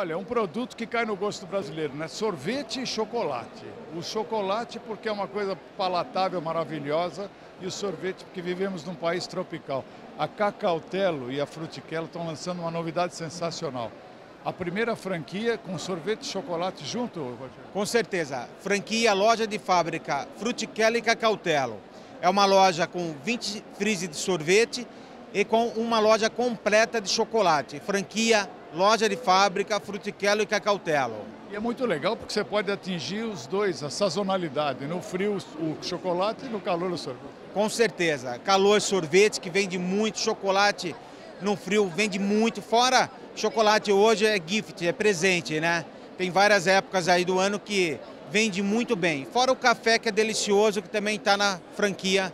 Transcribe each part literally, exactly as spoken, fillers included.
Olha, um produto que cai no gosto brasileiro, né? Sorvete e chocolate. O chocolate porque é uma coisa palatável, maravilhosa, e o sorvete porque vivemos num país tropical. A Cacautello e a Frutichello estão lançando uma novidade sensacional. A primeira franquia com sorvete e chocolate junto, Rogério? Com certeza. Franquia, loja de fábrica, Frutichello e Cacautello. É uma loja com vinte freezers de sorvete e com uma loja completa de chocolate. Franquia, loja de fábrica, Frutichello e Cacautello. E é muito legal porque você pode atingir os dois, a sazonalidade. No frio o chocolate e no calor o sorvete. Com certeza. Calor, sorvete, que vende muito, chocolate no frio vende muito. Fora, chocolate hoje é gift, é presente, né? Tem várias épocas aí do ano que vende muito bem. Fora o café, que é delicioso, que também está na franquia.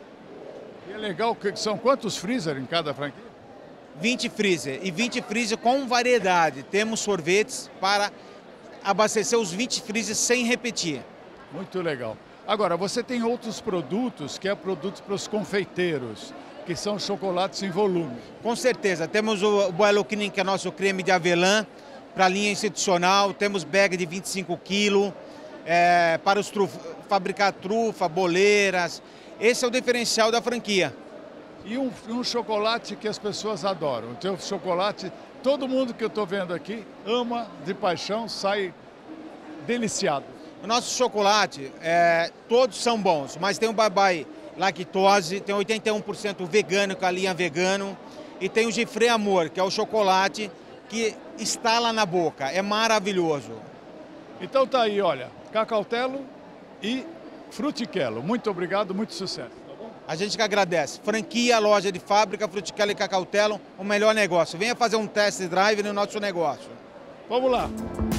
E é legal, que são quantos freezer em cada franquia? vinte freezer e vinte freezer com variedade. Temos sorvetes para abastecer os vinte freezers sem repetir. Muito legal. Agora, você tem outros produtos que é produto para os confeiteiros, que são chocolates em volume. Com certeza. Temos o Boelo Cream, que é nosso creme de avelã, para a linha institucional. Temos bag de vinte e cinco quilos, é, para os truf... fabricar trufa, boleiras. Esse é o diferencial da franquia. E um, um chocolate que as pessoas adoram. O teu chocolate, todo mundo que eu estou vendo aqui ama de paixão, sai deliciado. O nosso chocolate, é, todos são bons, mas tem o Bye-Bye Lactose, tem oitenta e um por cento vegano, com a linha vegano, e tem o Gifré Amor, que é o chocolate que estala na boca, é maravilhoso. Então tá aí, olha, Cacautello e Frutichello. Muito obrigado, muito sucesso. A gente que agradece. Franquia, loja de fábrica, Frutichello e Cacautello, o melhor negócio. Venha fazer um test drive no nosso negócio. Vamos lá.